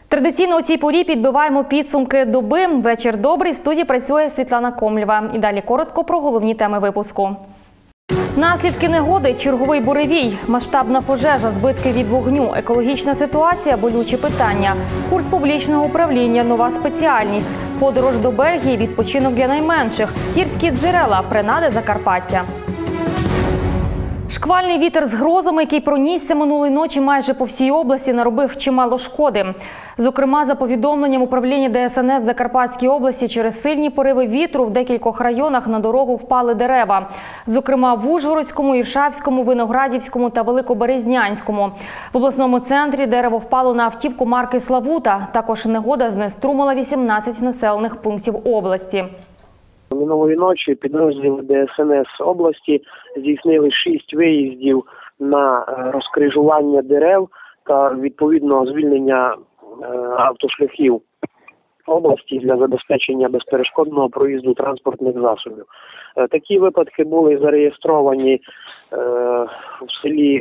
Традиційно у цій порі підбиваємо підсумки доби. Вечір добрий. В студії працює Світлана Комлєва. І далі коротко про головні теми випуску. Наслідки негоди, черговий буревій, масштабна пожежа, збитки від вогню, екологічна ситуація, болючі питання, курс публічного управління, нова спеціальність, подорож до Бельгії, відпочинок для найменших, гірські джерела, принади Закарпаття. Шквальний вітер з грозами, який пронісся минулої ночі майже по всій області, наробив чимало шкоди. Зокрема, за повідомленням управління ДСНС в Закарпатській області, через сильні пориви вітру в декількох районах на дорогу впали дерева. Зокрема, в Ужгородському, Іршавському, Виноградівському та Великоберезнянському. В обласному центрі дерево впало на автівку марки «Славута». Також негода знеструмила 18 населених пунктів області. Минулої ночі підрозділи ДСНС області здійснили 6 виїздів на розкрижування дерев та відповідно звільнення автошляхів області для забезпечення безперешкодного проїзду транспортних засобів. Такі випадки були зареєстровані в селі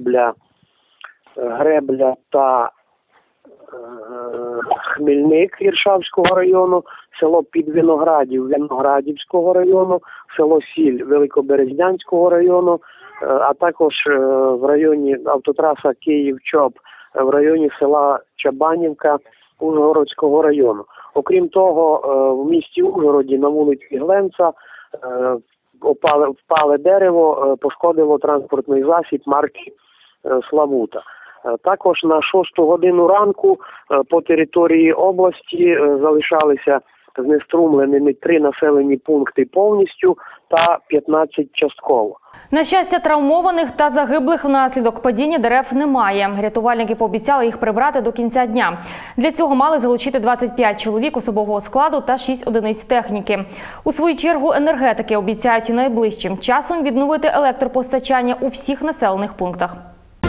Гребля та Хмельник Іршавського району, село Підвиноградів Виноградівського району, село Сіль Великоберезнянського району, а також в районі автотраса Київ-Чоп, в районі села Чабанівка Ужгородського району. Окрім того, в місті Ужгороді на вулиці Гленца впале дерево, пошкодило транспортний засіб марки «Славута». Також на 6 годину ранку по території області залишалися знеструмленими 3 населені пункти повністю та 15 частково. На щастя, травмованих та загиблих внаслідок падіння дерев немає. Рятувальники пообіцяли їх прибрати до кінця дня. Для цього мали залучити 25 чоловік особового складу та 6 одиниць техніки. У свою чергу енергетики обіцяють найближчим часом відновити електропостачання у всіх населених пунктах.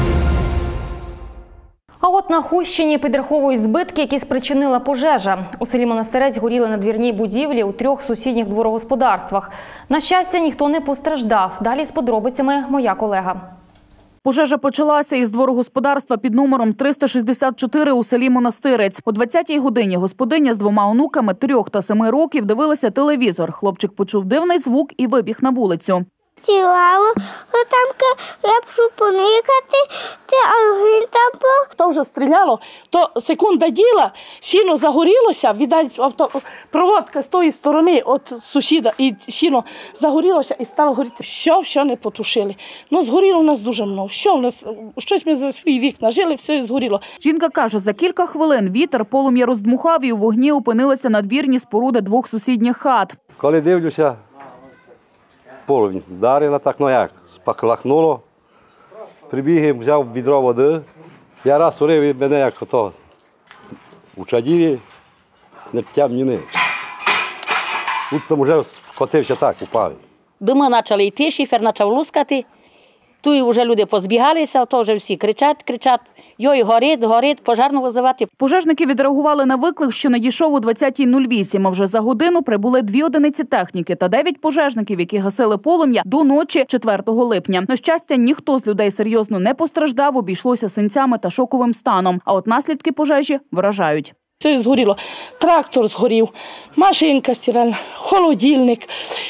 А от на Хустщині підраховують збитки, які спричинила пожежа. У селі Монастирець горіли надвірні будівлі у 3 сусідніх дворогосподарствах. На щастя, ніхто не постраждав. Далі з подробицями моя колега. Пожежа почалася із дворогосподарства під номером 364 у селі Монастирець. О 20-й годині господиня з 2 онуками 3 та 7 років дивилася телевізор. Хлопчик почув дивний звук і вибіг на вулицю. Тілало, там я пішов поникати, а він там був. То вже стріляло, то секунда діла, сіно загорілося, віддать проводка з тої сторони від сусіда, і сіно загорілося і стало горіти. Що не потушили. Ну, згоріло в нас дуже много. Щось ми за свій вік нажили, все згоріло. Жінка каже, за кілька хвилин вітер полум'я роздмухав і у вогні опинилися надвірні споруди 2 сусідніх хат. Коли дивлюся, полум'я вдарила, так, ну як, спаклахнуло. Прибіг, взяв відро води. Я раз урив і мене як ото у чадіві не тямніни. Тут вже скотився так, упав. Дими почали йти, шифер почав лускати. Тут вже люди позбігалися, то вже всі кричать. Йой, горить, пожежну визивати. Пожежники відреагували на виклик, що надійшов о 20:08, а вже за годину прибули 2 одиниці техніки та 9 пожежників, які гасили полум'я до ночі 4 липня. На щастя, ніхто з людей серйозно не постраждав, обійшлося синцями та шоковим станом. А от наслідки пожежі вражають. Все згоріло. Трактор згорів, машинка стиральна, холодильник,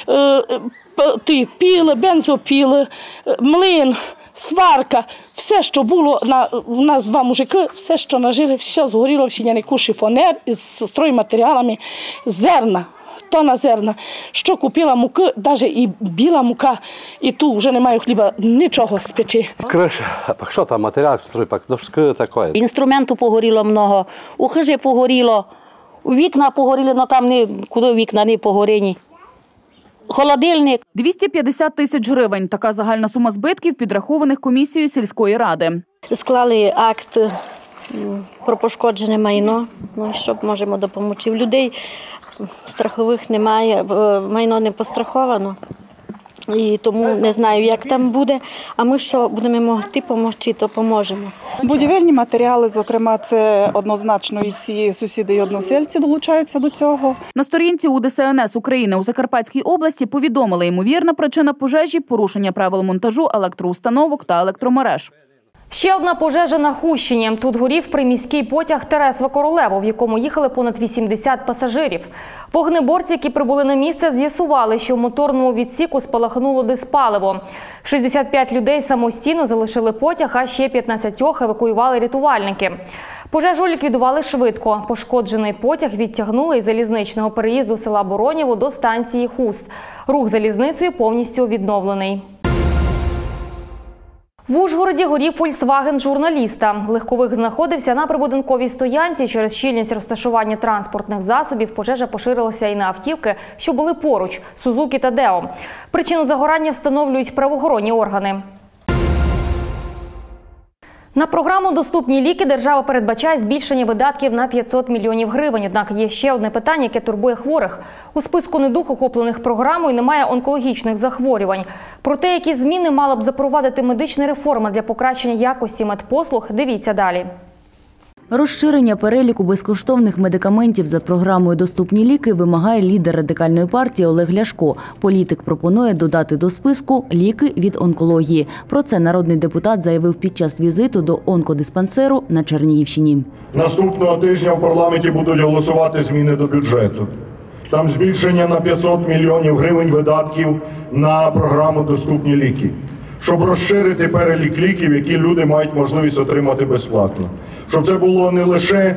піли, бензопіли, млин, сварка. Все, що було, у нас 2 мужики, все, що нажили, все згоріло, в сінянику шифонер із стройматеріалами, зерна, тонна зерна. Що купила муки, навіть і біла мука, і тут вже немає хліба, нічого спечи. Криша, що там, матеріал стройпак, ну що таке? Інструменту погоріло много, у хижі погоріло, вікна погоріли, але там куди вікна не погорені. Холодильник. 250 тисяч гривень – така загальна сума збитків, підрахованих комісією сільської ради. Склали акт про пошкоджене майно, щоб можемо допомогти. В людей страхових немає, майно не постраховано. І тому не знаю, як там буде, а ми що будемо могти допомогти, то поможемо. Будівельні матеріали, зокрема, це однозначно і всі сусіди і односельці долучаються до цього. На сторінці у ДСНС України у Закарпатській області повідомили, ймовірна причина пожежі – порушення правил монтажу електроустановок та електромереж. Ще одна пожежа на Хущині. Тут горів приміський потяг Тересва-Королево, в якому їхали понад 80 пасажирів. Вогнеборці, які прибули на місце, з'ясували, що в моторному відсіку спалахнуло диспаливо. 65 людей самостійно залишили потяг, а ще 15 евакуювали рятувальники. Пожежу ліквідували швидко. Пошкоджений потяг відтягнули із залізничного переїзду села Боронєво до станції Хуст. Рух залізницею повністю відновлений. В Ужгороді горів «Фольксваген» журналіста. Легковик знаходився на прибудинковій стоянці. Через щільність розташування транспортних засобів пожежа поширилася і на автівки, що були поруч – «Сузукі» та «Део». Причину загорання встановлюють правоохоронні органи. На програму «Доступні ліки» держава передбачає збільшення видатків на 500 мільйонів гривень. Однак є ще одне питання, яке турбує хворих. У списку недуг, охоплених програмою, немає онкологічних захворювань. Про те, які зміни мала б запровадити медична реформа для покращення якості медпослуг, дивіться далі. Розширення переліку безкоштовних медикаментів за програмою «Доступні ліки» вимагає лідер Радикальної партії Олег Ляшко. Політик пропонує додати до списку ліки від онкології. Про це народний депутат заявив під час візиту до онкодиспансеру на Чернігівщині. Наступного тижня в парламенті будуть голосувати зміни до бюджету. Там збільшення на 500 мільйонів гривень видатків на програму «Доступні ліки», щоб розширити перелік ліків, які люди мають можливість отримати безплатно. Щоб це було не лише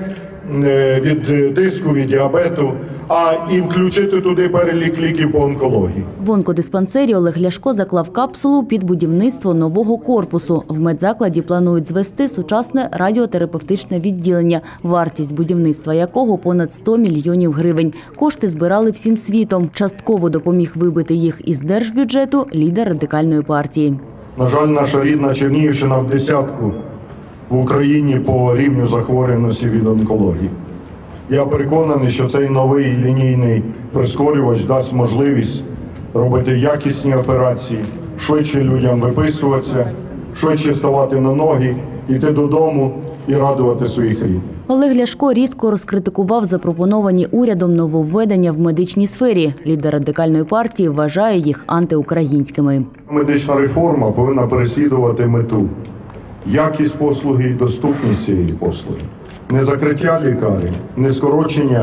від тиску, від діабету, а і включити туди перелік ліків по онкології. В онкодиспансері Олег Ляшко заклав капсулу під будівництво нового корпусу. В медзакладі планують звести сучасне радіотерапевтичне відділення, вартість будівництва якого понад 100 мільйонів гривень. Кошти збирали всім світом. Частково допоміг вибити їх із держбюджету лідер Радикальної партії. На жаль, наша рідна Чернігівщина в десятку в Україні по рівню захворюваності від онкології. Я переконаний, що цей новий лінійний прискорювач дасть можливість робити якісні операції, швидше людям виписуватися, швидше ставати на ноги, йти додому і радувати своїх рідних. Олег Ляшко різко розкритикував запропоновані урядом нововведення в медичній сфері. Лідер Радикальної партії вважає їх антиукраїнськими. Медична реформа повинна переслідувати мету – якість послуги і доступність цієї послуги. Не закриття лікарень, не скорочення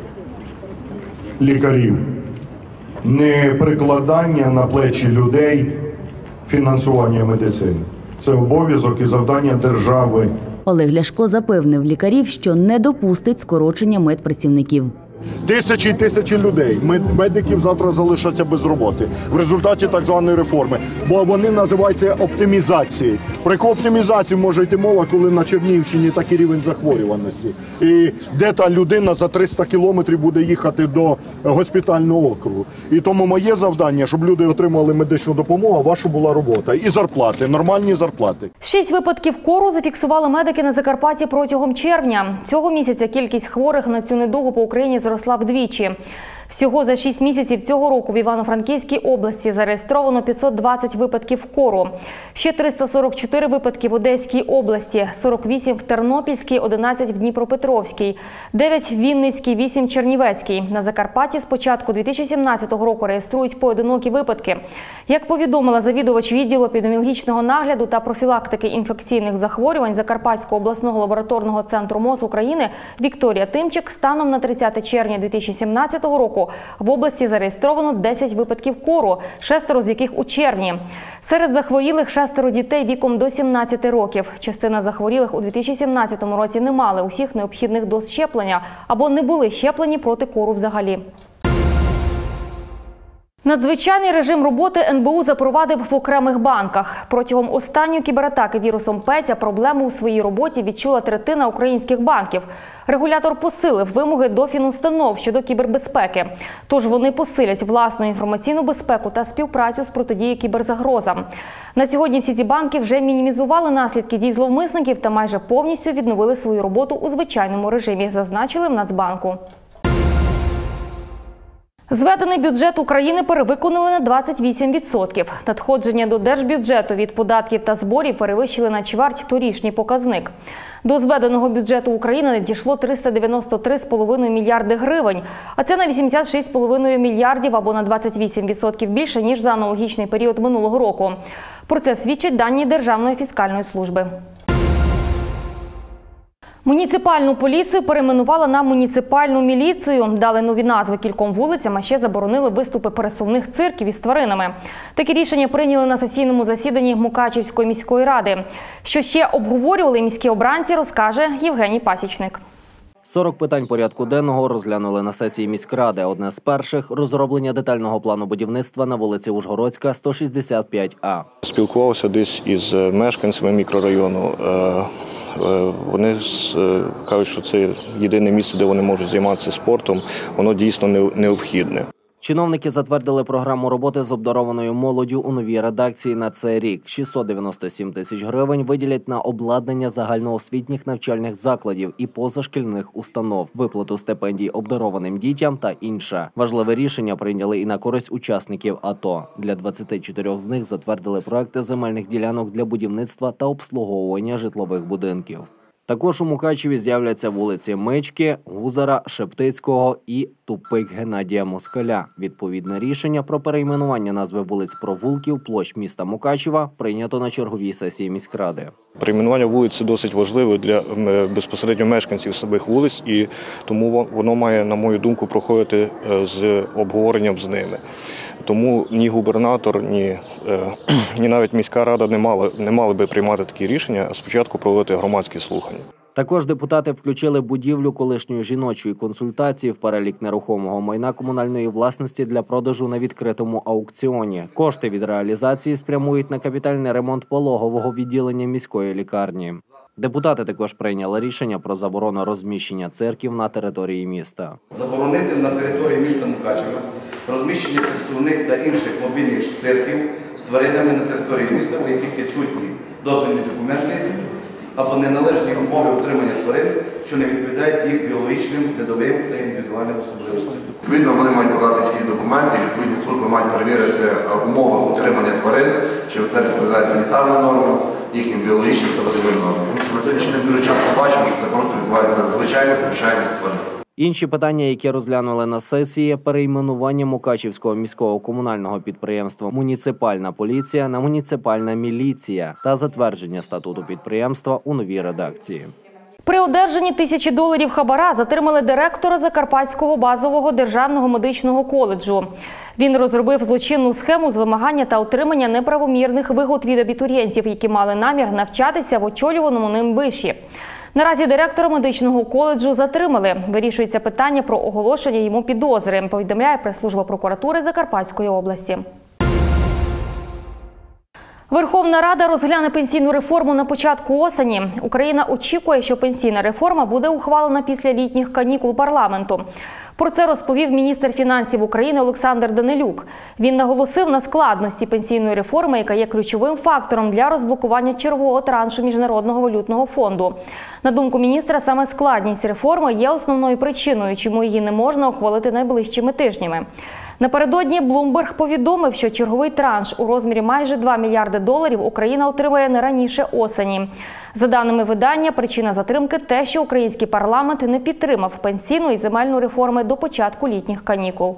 лікарів, не прикладання на плечі людей фінансування медицини. Це обов'язок і завдання держави. Олег Ляшко запевнив лікарів, що не допустить скорочення медпрацівників. Тисячі і тисячі людей, медиків завтра залишаться без роботи в результаті так званої реформи, бо вони називаються оптимізацією. Про яку оптимізацію може йти мова, коли на Чернігівщині такий рівень захворюваності? І де та людина за 300 кілометрів буде їхати до госпітального округу? І тому моє завдання, щоб люди отримали медичну допомогу, а ваша була робота. І зарплати, нормальні зарплати. 6 випадків кору зафіксували медики на Закарпатті протягом червня. Цього місяця кількість хворих на цю недугу по Україні зросла вдвічі. Всього за 6 місяців цього року в Івано-Франківській області зареєстровано 520 випадків кору. Ще 344 випадки в Одеській області, 48 в Тернопільській, 11 в Дніпропетровській, 9 в Вінницькій, 8 в Чернівецькій. На Закарпатті з початку 2017 року реєструють поодинокі випадки. Як повідомила завідувач відділу епідеміологічного нагляду та профілактики інфекційних захворювань Закарпатського обласного лабораторного центру МОЗ України Вікторія Тимчик, станом на 30 червня 2017 року в області зареєстровано 10 випадків кору, 6 з яких у червні. Серед захворілих 6 дітей віком до 17 років. Частина захворілих у 2017 році не мали усіх необхідних доз щеплення або не були щеплені проти кору взагалі. Надзвичайний режим роботи НБУ запровадив в окремих банках. Протягом останньої кібератаки вірусом Петя проблему у своїй роботі відчула третина українських банків. Регулятор посилив вимоги до фінустанов щодо кібербезпеки. Тож вони посилять власну інформаційну безпеку та співпрацю з протидією кіберзагрозам. На сьогодні всі ці банки вже мінімізували наслідки дій зловмисників та майже повністю відновили свою роботу у звичайному режимі, зазначили в Нацбанку. Зведений бюджет України перевиконали на 28%. Надходження до держбюджету від податків та зборів перевищили на чверть торішній показник. До зведеного бюджету України надійшло 393,5 мільярди гривень, а це на 86,5 мільярдів або на 28% більше, ніж за аналогічний період минулого року. Про це свідчать дані Державної фіскальної служби. Муніципальну поліцію перейменували на муніципальну міліцію, дали нові назви кільком вулицям, а ще заборонили виступи пересувних цирків із тваринами. Такі рішення прийняли на сесійному засіданні Мукачівської міської ради. Що ще обговорювали міські обранці, розкаже Євгеній Пасічник. 40 питань порядку денного розглянули на сесії міськради. Одне з перших – розроблення детального плану будівництва на вулиці Ужгородська, 165А. Спілкувався десь із мешканцями мікрорайону. Вони кажуть, що це єдине місце, де вони можуть займатися спортом. Воно дійсно необхідне. Чиновники затвердили програму роботи з обдарованою молоддю у новій редакції на цей рік. 697 тисяч гривень виділять на обладнання загальноосвітніх навчальних закладів і позашкільних установ, виплату стипендій обдарованим дітям та інше. Важливе рішення прийняли і на користь учасників АТО. Для 24 з них затвердили проекти земельних ділянок для будівництва та обслуговування житлових будинків. Також у Мукачеві з'являться вулиці Мички, Гузара, Шептицького і Тупик Геннадія Москаля. Відповідне рішення про перейменування назви вулиць провулків площ міста Мукачева прийнято на черговій сесії міськради. Перейменування вулиць – дуже важливе для безпосередньо мешканців самих вулиць, і тому воно має, на мою думку, проходити з обговоренням з ними. Тому ні губернатор, ні навіть міська рада не мали би приймати такі рішення, а спочатку проводити громадські слухання. Також депутати включили будівлю колишньої жіночої консультації в перелік нерухомого майна комунальної власності для продажу на відкритому аукціоні. Кошти від реалізації спрямують на капітальний ремонт пологового відділення міської лікарні. Депутати також прийняли рішення про заборону розміщення цирків на території міста. Заборонити на території міста Мукачева розміщення представних та інших мобільних цирків з тваринами на території міста, у яких відсутні дозвільні документи або неналежні умови утримання тварин, що не відповідають їх біологічним, рядовим та індивідуальним особливостям. Відповідно, вони мають подати всі документи, відповідні служби мають перевірити умови утримання тварин, чи це відповідає санітарним нормам, їхнім біологічним та рядовим нормам. Тому що на сьогоднішній день дуже часто бачимо, що це просто відбувається звичайне втручання з тварин. Інші питання, які розглянули на сесії – перейменування Мукачівського міського комунального підприємства «Муніципальна поліція» на «Муніципальна міліція» та затвердження статуту підприємства у новій редакції. При одержанні $1000 хабара затримали директора Закарпатського базового державного медичного коледжу. Він розробив злочинну схему з вимагання та отримання неправомірних вигод від абітурієнтів, які мали намір навчатися в очолюваному ним виші. Наразі директора медичного коледжу затримали. Вирішується питання про оголошення йому підозри, повідомляє прес-служба прокуратури Закарпатської області. Верховна Рада розгляне пенсійну реформу на початку осені. Україна очікує, що пенсійна реформа буде ухвалена після літніх канікул парламенту. Про це розповів міністр фінансів України Олександр Данилюк. Він наголосив на складності пенсійної реформи, яка є ключовим фактором для розблокування чергового траншу Міжнародного валютного фонду. На думку міністра, саме складність реформи є основною причиною, чому її не можна ухвалити найближчими тижнями. Напередодні Bloomberg повідомив, що черговий транш у розмірі майже $2 мільярди Україна отримає не раніше осені. За даними видання, причина затримки – те, що український парламент не підтримав пенсійну і земельну реформи до початку літніх канікул.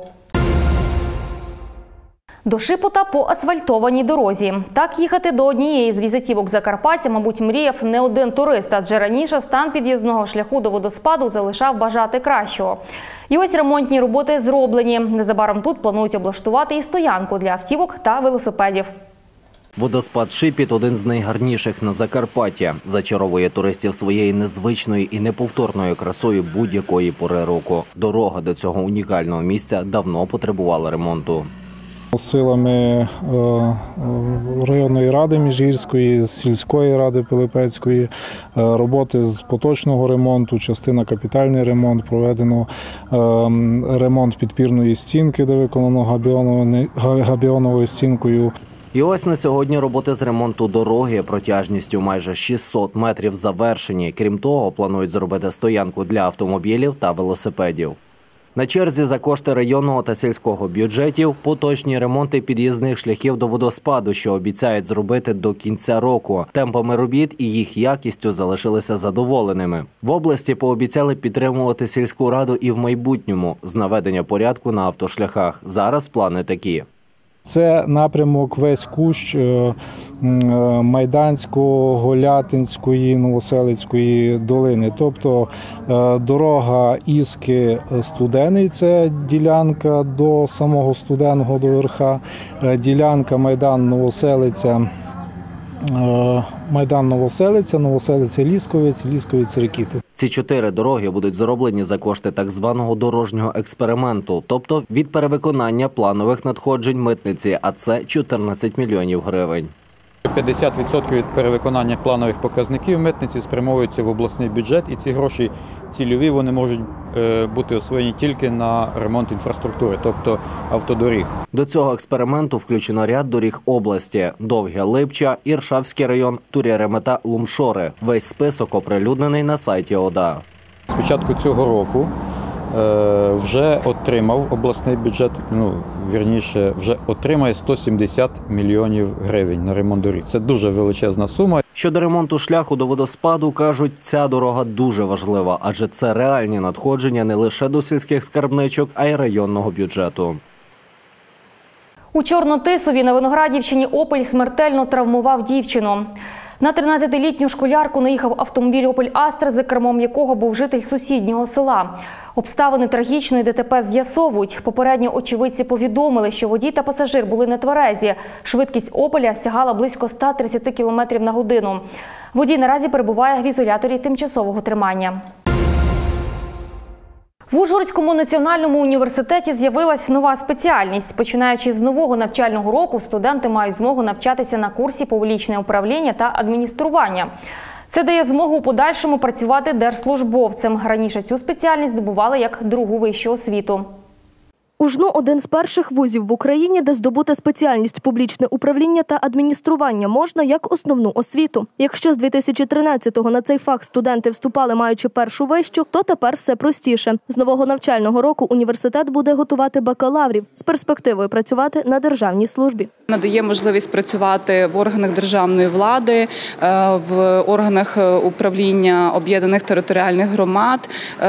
До Шипота по асфальтованій дорозі. Так їхати до однієї з візитівок Закарпаття, мабуть, мріяв не один турист, адже раніше стан під'їзного шляху до водоспаду залишав бажати кращого. І ось ремонтні роботи зроблені. Незабаром тут планують облаштувати і стоянку для автівок та велосипедів. Водоспад Шипіт – один з найгарніших на Закарпатті. Зачаровує туристів своєю незвичною і неповторною красою будь-якої пори року. Дорога до цього унікального місця давно потребувала ремонту. Силами районної ради Міжгірської, сільської ради Пилипецької, роботи з поточного ремонту, частина капітальний ремонт, проведено ремонт підпірної стінки, де виконано габіоновою стінкою. І ось на сьогодні роботи з ремонту дороги протяжністю майже 600 метрів завершені. Крім того, планують зробити стоянку для автомобілів та велосипедів. На черзі за кошти районного та сільського бюджетів поточні ремонти під'їзних шляхів до водоспаду, що обіцяють зробити до кінця року. Темпами робіт і їх якістю залишилися задоволеними. В області пообіцяли підтримувати сільську раду і в майбутньому з наведення порядку на автошляхах. Зараз плани такі. Це напрямок весь Кущ Майданського, Голятинської, Новоселицької долини. Тобто дорога Іски-Студений – це ділянка до самого Студеного, до верха, ділянка Майдан-Новоселиця, Новоселиця-Лісковець, Лісковець-Рекіти. Ці 4 дороги будуть зроблені за кошти так званого дорожнього експерименту, тобто від перевиконання планових надходжень митниці, а це 14 мільйонів гривень. 50% від перевиконання планових показників митниці спрямовуються в обласний бюджет, і ці гроші цільові, вони можуть бути освоєні тільки на ремонт інфраструктури, тобто автодоріг. До цього експерименту включено ряд доріг області – Довге-Липча, Іршавський район, Тур'я-Ремета, Лумшори. Весь список оприлюднений на сайті ОДА. З початку цього року вже отримав обласний бюджет, вже отримає 170 мільйонів гривень на ремонт доріг. Це дуже величезна сума. Щодо ремонту шляху до водоспаду, кажуть, ця дорога дуже важлива, адже це реальні надходження не лише до сільських скарбничок, а й районного бюджету. У Чорнотисові на Виноградівщині «Опель» смертельно травмував дівчину. На 13-літню школярку наїхав автомобіль «Опель Астра», за кермом якого був житель сусіднього села. Обставини трагічної ДТП з'ясовують. Попередньо очевидці повідомили, що водій та пасажир були нетверезі. Швидкість «Опеля» сягала близько 130 км на годину. Водій наразі перебуває в ізоляторі тимчасового тримання. В Ужгородському національному університеті з'явилась нова спеціальність. Починаючи з нового навчального року, студенти мають змогу навчатися на курсі «Публічне управління та адміністрування». Це дає змогу у подальшому працювати держслужбовцем. Раніше цю спеціальність здобували як другу вищу освіту. УЖНУ – один з перших вузів в Україні, де здобути спеціальність «Публічне управління та адміністрування» можна як основну освіту. Якщо з 2013-го на цей фах студенти вступали, маючи першу вищу, то тепер все простіше. З нового навчального року університет буде готувати бакалаврів з перспективою працювати на державній службі. Надає можливість працювати в органах державної влади, в органах управління об'єднаних територіальних громад,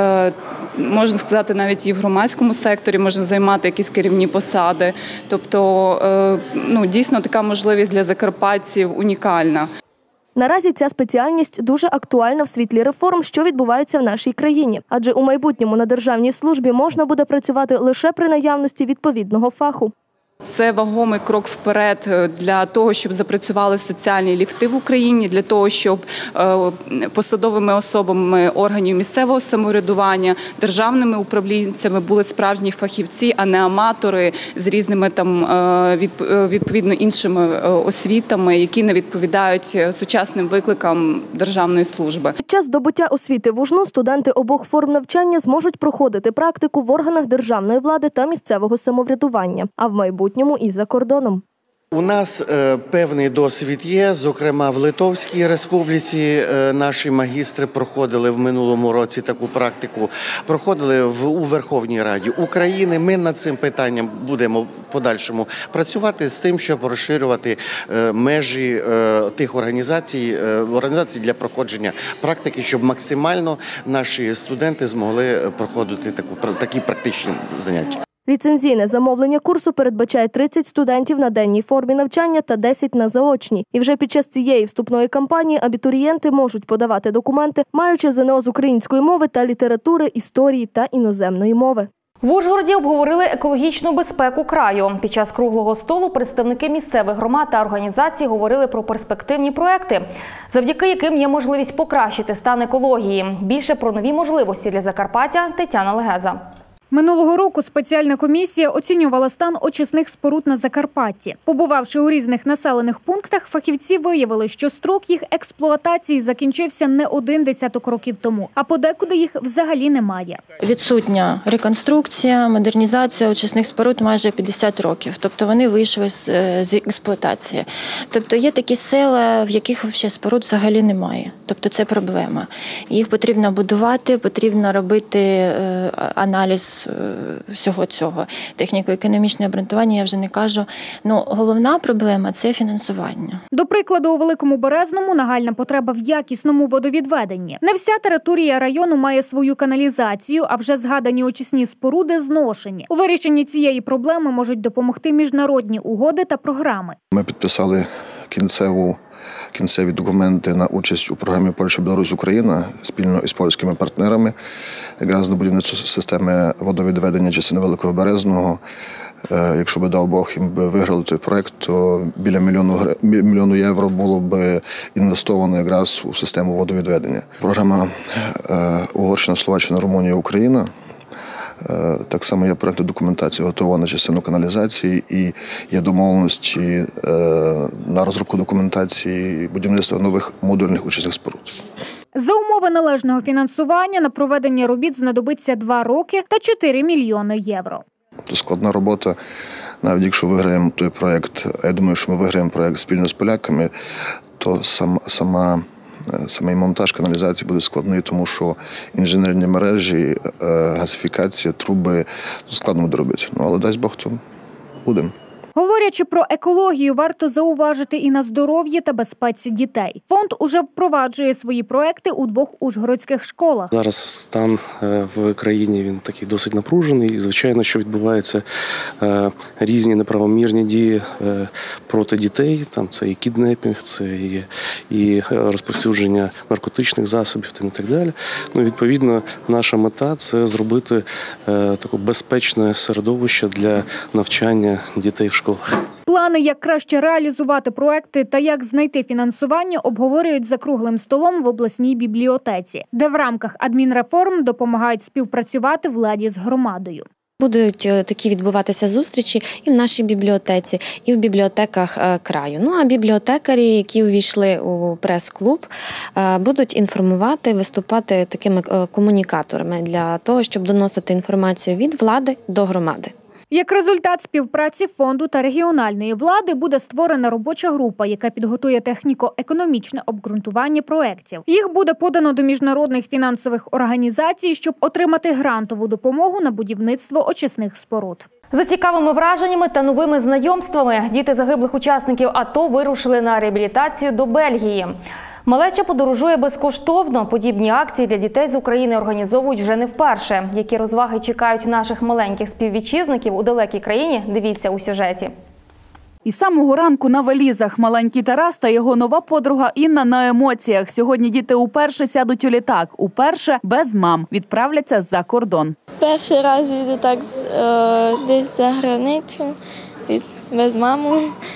можна сказати, навіть і в громадському секторі можна займати якісь керівні посади. Тобто, дійсно, така можливість для закарпатців унікальна. Наразі ця спеціальність дуже актуальна в світлі реформ, що відбуваються в нашій країні. Адже у майбутньому на державній службі можна буде працювати лише при наявності відповідного фаху. Це вагомий крок вперед для того, щоб запрацювали соціальні ліфти в Україні, для того, щоб посадовими особами органів місцевого самоврядування, державними управлінцями були справжні фахівці, а не аматори з різними відповідно іншими освітами, які не відповідають сучасним викликам державної служби. Під час здобуття освіти в УЖНУ студенти обох форм навчання зможуть проходити практику в органах державної влади та місцевого самоврядування, а в майбутньому і за кордоном. У нас певний досвід є, зокрема в Литовській Республіці наші магістри проходили в минулому році таку практику, проходили у Верховній Раді України. Ми над цим питанням будемо в подальшому працювати з тим, щоб розширювати межі тих організацій для проходження практики, щоб максимально наші студенти змогли проходити такі практичні заняття. Ліцензійне замовлення курсу передбачає 30 студентів на денній формі навчання та 10 на заочній. І вже під час цієї вступної кампанії абітурієнти можуть подавати документи, маючи ЗНО з української мови та літератури, історії та іноземної мови. В Ужгороді обговорили екологічну безпеку краю. Під час круглого столу представники місцевих громад та організацій говорили про перспективні проекти, завдяки яким є можливість покращити стан екології. Більше про нові можливості для Закарпаття Тетяна Легеза. Минулого року спеціальна комісія оцінювала стан очисних споруд на Закарпатті. Побувавши у різних населених пунктах, фахівці виявили, що строк їх експлуатації закінчився не 10 років тому, а подекуди їх взагалі немає. Відсутня реконструкція, модернізація очисних споруд майже 50 років. Тобто вони вийшли з експлуатації. Тобто є такі села, в яких споруд взагалі немає. Тобто це проблема. Їх потрібно будувати, потрібно робити аналіз всього цього. Техніко-економічне обґрунтування я вже не кажу. Головна проблема – це фінансування. До прикладу, у Великому Березному нагальна потреба в якісному водовідведенні. Не вся територія району має свою каналізацію, а вже згадані очисні споруди зношені. У вирішенні цієї проблеми можуть допомогти міжнародні угоди та програми. Ми підписали кінцеві документи на участь у програмі Польща, Білорусь, Україна спільно із польськими партнерами, якраз на будівництво системи водовідведення частини Великого Березного. Якщо би, дав Бог, їм би виграли той проєкт, то біля мільйону євро було б інвестовано якраз у систему водовідведення. Програма Угорщина, Словаччина, Румунія, Україна. Так само є проєктна документація готова на частину каналізації і є домовленості на розробку документації будівництва нових модульних очисних споруд. За умови належного фінансування на проведення робіт знадобиться 2 роки та 4 мільйони євро. Це складна робота. Навіть якщо виграємо той проєкт, а я думаю, що ми виграємо проєкт спільно з поляками, то самий монтаж каналізації буде складний, тому що інженерні мережі, газифікація, труби складно буде робити. Але дасть Бог, то будемо. Говорячи про екологію, варто зауважити і на здоров'ї та безпеці дітей. Фонд уже впроваджує свої проекти у 2 ужгородських школах. Зараз стан в країні він такий досить напружений. І, звичайно, що відбуваються різні неправомірні дії проти дітей. Там це і кіднепінг, це і розповсюдження наркотичних засобів і так далі. Відповідно, наша мета – це зробити таке безпечне середовище для навчання дітей в школах. Плани, як краще реалізувати проекти та як знайти фінансування, обговорюють за круглим столом в обласній бібліотеці, де в рамках адмінреформ допомагають співпрацювати владі з громадою. Будуть такі відбуватися зустрічі і в нашій бібліотеці, і в бібліотеках краю. А бібліотекарі, які увійшли у прес-клуб, будуть інформувати, виступати такими комунікаторами для того, щоб доносити інформацію від влади до громади. Як результат співпраці фонду та регіональної влади буде створена робоча група, яка підготує техніко-економічне обґрунтування проєктів. Їх буде подано до міжнародних фінансових організацій, щоб отримати грантову допомогу на будівництво очисних споруд. За цікавими враженнями та новими знайомствами діти загиблих учасників АТО вирушили на реабілітацію до Бельгії. Малеча подорожує безкоштовно. Подібні акції для дітей з України організовують вже не вперше. Які розваги чекають наших маленьких співвітчизників у далекій країні, дивіться у сюжеті. Із самого ранку на валізах маленький Тарас та його нова подруга Інна на емоціях. Сьогодні діти уперше сядуть у літак. Уперше без мам. Відправляться за кордон. Перший раз їду так десь за границю, без мами.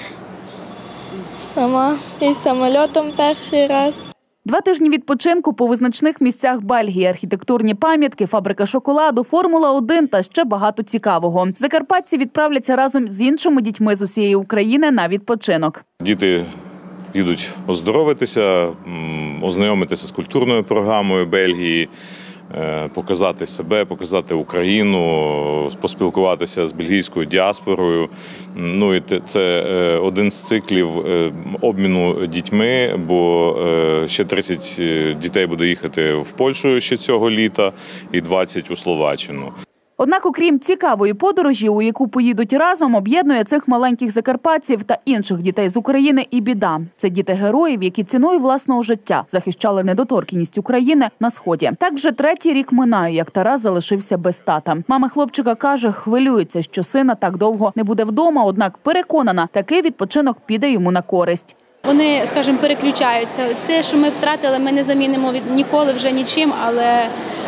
Сама і самольотом перший раз. 2 тижні відпочинку по визначних місцях Бельгії, архітектурні пам'ятки, фабрика шоколаду, Формула-1 та ще багато цікавого. Закарпатці відправляться разом з іншими дітьми з усієї України на відпочинок. Діти їдуть оздоровитися, ознайомитися з культурною програмою Бельгії, показати себе, показати Україну, поспілкуватися з бельгійською діаспорою. І це один з циклів обміну дітьми, бо ще 30 дітей буде їхати в Польщу ще цього літа і 20 у Словаччину. Однак, окрім цікавої подорожі, у яку поїдуть разом, об'єднує цих маленьких закарпатців та інших дітей з України і біда. Це діти героїв, які ціною власного життя захищали недоторканність України на Сході. Так вже 3-й рік минає, як Тарас залишився без тата. Мама хлопчика каже, хвилюється, що сина так довго не буде вдома, однак переконана, такий відпочинок піде йому на користь. Вони, скажімо, переключаються. Це, що ми втратили, ми не замінимо ніколи вже нічим, але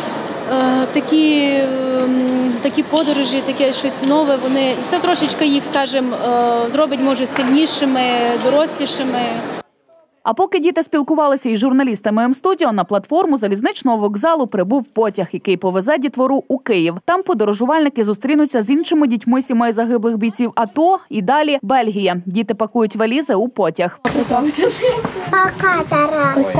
такі подорожі, таке щось нове, це трошечки їх, скажімо, зробить, може, сильнішими, дорослішими. А поки діти спілкувалися із журналістами М-студіо, на платформу залізничного вокзалу прибув потяг, який повезе дітвору у Київ. Там подорожувальники зустрінуться з іншими дітьми сімей загиблих бійців АТО і далі Бельгія. Діти пакують валізи у потяг. Пока, Тарас.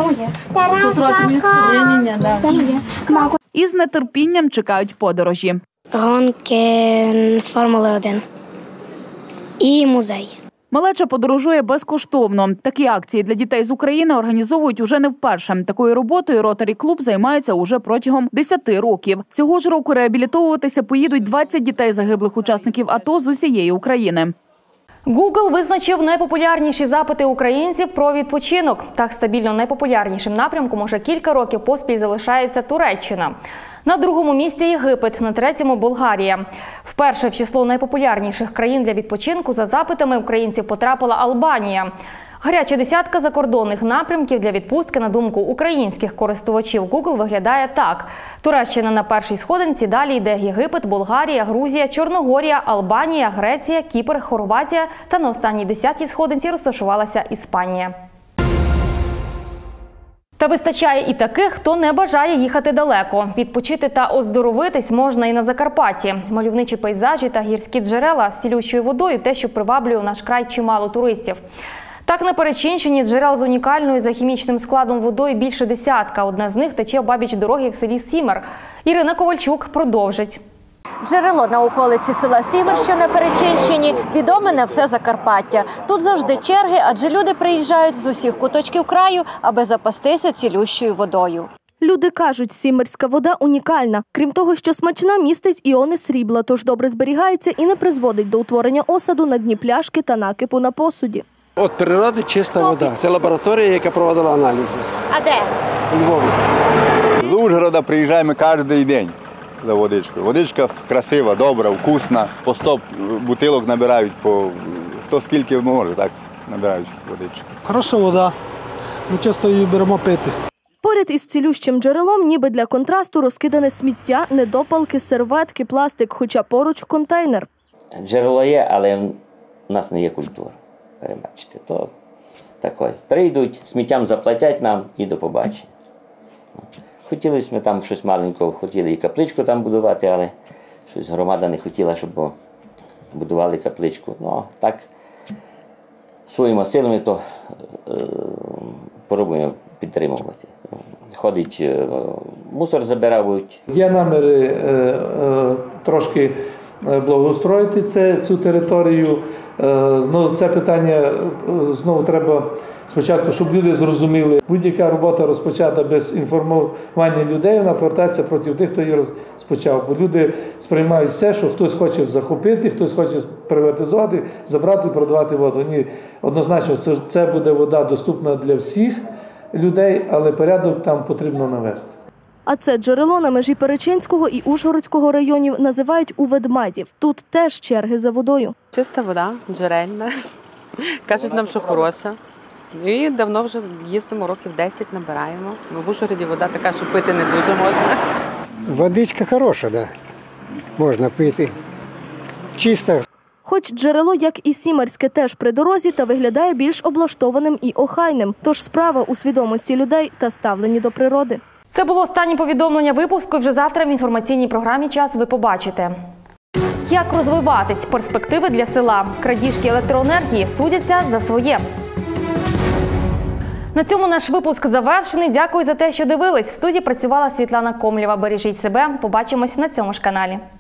І з нетерпінням чекають подорожі. Гонки Формули 1 і музей. Малеча подорожує безкоштовно. Такі акції для дітей з України організовують уже не вперше. Такою роботою Ротарі Клуб займається уже протягом 10 років. Цього ж року реабілітовуватися поїдуть 20 дітей загиблих учасників АТО з усієї України. Google визначив найпопулярніші запити українців про відпочинок. Так стабільно найпопулярнішим напрямком уже кілька років поспіль залишається Туреччина. На другому місці Єгипет, на третьому – Болгарія. Вперше в число найпопулярніших країн для відпочинку за запитами українців потрапила Албанія. Гаряча десятка закордонних напрямків для відпустки, на думку українських користувачів Google, виглядає так. Туреччина на першій сходинці, далі йде Єгипет, Болгарія, Грузія, Чорногорія, Албанія, Греція, Кіпр, Хорватія та на останній 10-й сходинці розташувалася Іспанія. Та вистачає і таких, хто не бажає їхати далеко. Відпочити та оздоровитись можна і на Закарпатті. Мальовничі пейзажі та гірські джерела з цілющою водою – те, що приваблює у наш край чимало туристів. Так, на Перечинщині джерел з унікальною за хімічним складом водою більше десятка. Одне з них тече обабіч дороги в селі Сімер. Ірина Ковальчук продовжить. Джерело на околиці села Сімер, що на Перечинщині, відоме на все Закарпаття. Тут завжди черги, адже люди приїжджають з усіх куточків краю, аби запастися цілющою водою. Люди кажуть, сімерська вода унікальна. Крім того, що смачна, містить іони срібла, тож добре зберігається і не призводить до утворення осаду на дні пляшки та накипу на посуді. От природи чиста вода. Це лабораторія, яка проводила аналізи. А де? У Львові. З Ужгорода приїжджаємо кожен день за водичкою. Водичка красива, добра, вкусна. По 100 бутилок набирають, хто скільки може, так набирають водичку. Хороша вода. Ми часто її беремо пити. Поряд із цілющим джерелом, ніби для контрасту, розкидане сміття, недопалки, серветки, пластик, хоча поруч контейнер. Джерело є, але в нас не є культура. Перебачте, то таке. Прийдуть, сміттям заплатять нам і до побачення. Хотіли ми там щось маленького, хотіли і капличку там будувати, але щось громада не хотіла, щоб будували капличку. Ну, так, своїми силами то пробуємо підтримувати. Ходить, мусор забирають. Є наміри трошки благоустроїти цю територію. Ну, це питання знову треба спочатку, щоб люди зрозуміли. Будь-яка робота розпочата без інформування людей, вона повертається проти тих, хто її розпочав. Бо люди сприймають все, що хтось хоче захопити, хтось хоче приватизувати, забрати і продавати воду. Ні, однозначно, це буде вода доступна для всіх людей, але порядок там потрібно навести. А це джерело на межі Перечинського і Ужгородського районів називають у Ведмедів. Тут теж черги за водою. Чиста вода, джерельна. Кажуть нам, що хороша. І давно вже їздимо, років 10 набираємо. В Ужгороді вода така, що пити не дуже можна. Водичка хороша, да. Можна пити. Чиста. Хоч джерело, як і Сімерське, теж при дорозі, та виглядає більш облаштованим і охайним. Тож справа у свідомості людей та ставленні до природи. Це було останнє повідомлення випуску. Вже завтра в інформаційній програмі «Час» ви побачите. Як розвиватись? Перспективи для села. Крадіжки електроенергії судяться за своє. На цьому наш випуск завершений. Дякую за те, що дивились. В студії працювала Світлана Комлєва. Бережіть себе. Побачимось на цьому ж каналі.